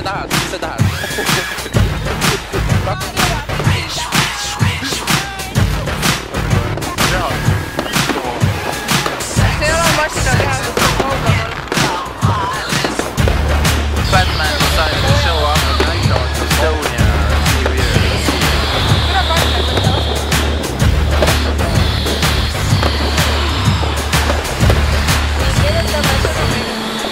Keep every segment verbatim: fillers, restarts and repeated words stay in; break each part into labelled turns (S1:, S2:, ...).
S1: sa tahad, mis sa tahad?
S2: See ei ole masina teha, see on kaugemal.
S1: Batman decided to show up at night on Estonia New Year.
S2: Tule Batman võtta osa. Edetame sõnumi.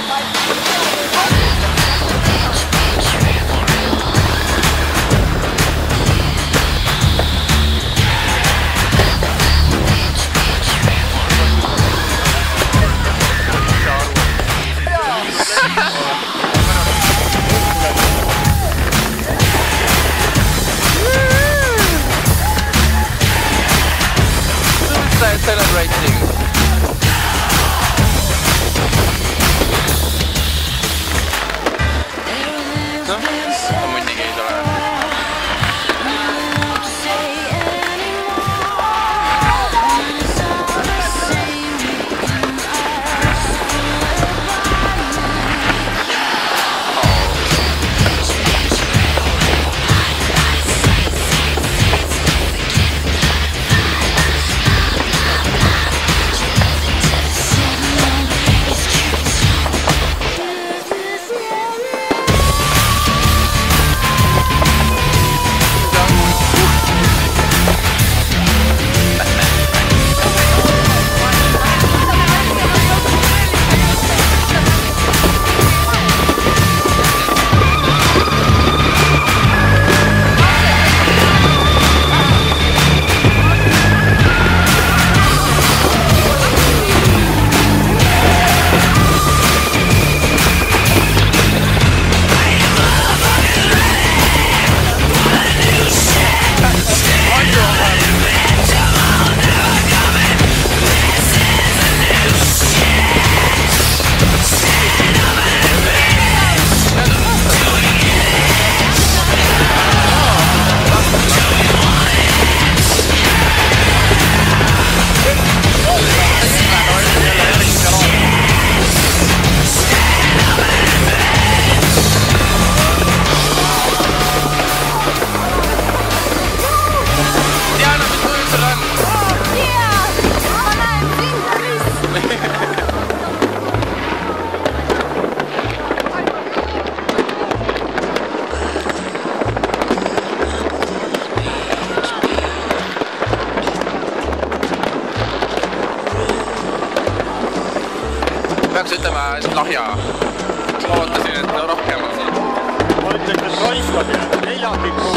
S1: Celebrating. No, muidugi ei tule. Peaks ütlema lahja. Ma ootasin, et rohkem on siin.
S3: Ma ütleks, et raiskad ja neljandiku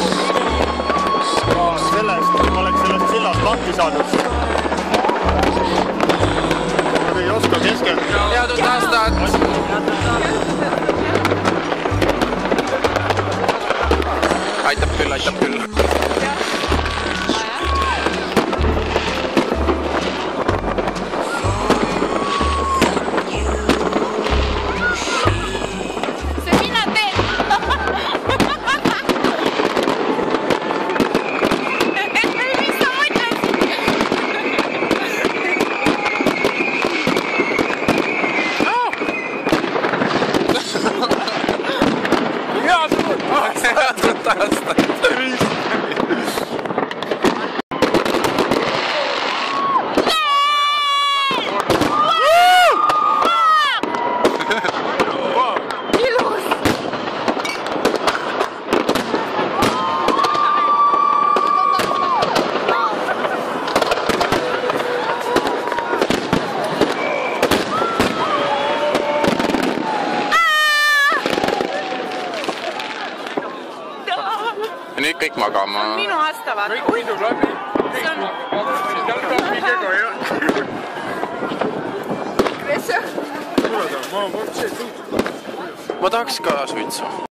S3: sellest, ma oleks sellest sillast lahti saanud. Ma ei oska keskenduda.
S1: Head uut aastat! Aitab küll, aitab küll. Nüüd kõik magama.
S2: Minu aasta vaata.
S3: Kõik võidub läbi.
S2: Kes see?
S3: Ma
S1: tahaks ka suitsu.